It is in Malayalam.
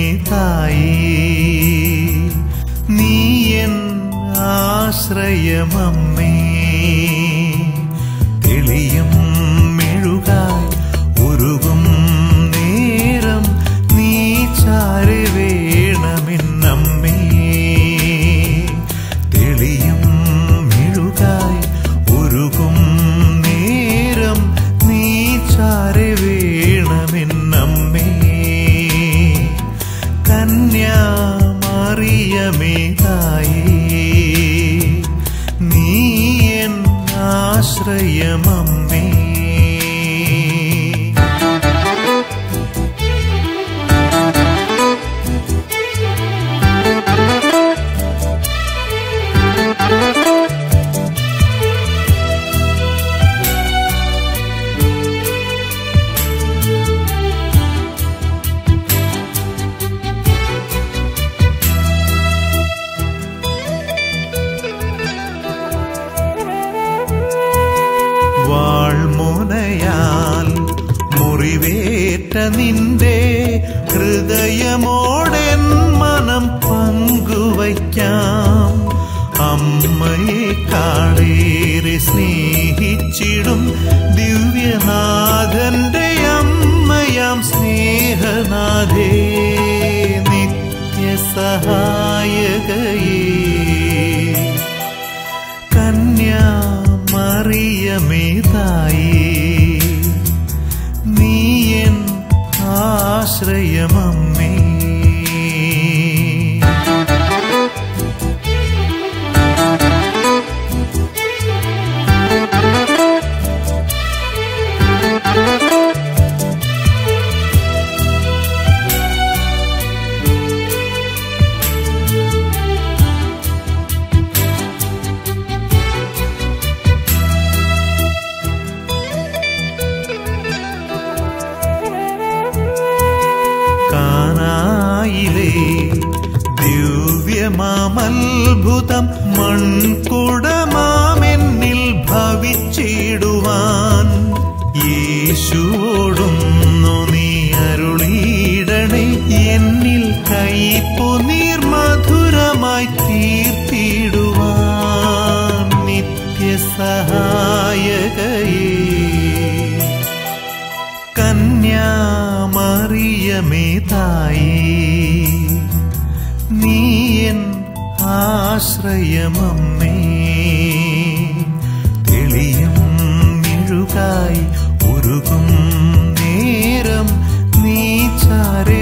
തായേ നീ എൻ ആശ്രയമമ്മേ തെളിയും മെഴുകായി ഉരുകും നേരം നീ ചാരി വേണമെന്നമ്മേ തെളിയും മെഴുകായി ഉരുകും നേരം നീ ചാരി വേണമെന്നമ്മേ കന്യാമറിയമേ തായേ നീ എൻ ആശ്രയമമ്മേ വാൾമുനയാൽ മുറിവേറ്റ നിന്റെ ഹൃദയമോടെൻ മനം പങ്കുവയ്ക്കാം അമ്മയെ കാളേറെ സ്നേഹിച്ചിടും ദിവ്യനാഥന്റെ അമ്മയാം സ്നേഹനാഥേ നിത്യസഹായകയേ കന്യാമറിയമേ തായേ നീ എൻ ആശ്രയമമ്മേ കാനായിലെ ദിവ്യമാമത്ഭുതം മൺകുടമാമെന്നിൽ ഭവിച്ചിടുവാൻ യേശുവോടൊന്നു നീ അരുളിയിടണേ എന്നിൽ കൈപ്പു നീർമധുരമായി തീർത്തിടുവാൻ നിത്യസഹായകയേ കന്യാമറിയമേ തായേ നീ എൻ ആശ്രയമമ്മേ തെളിയും മെഴുകായി ഉരുകും നേരം നീ ചാരി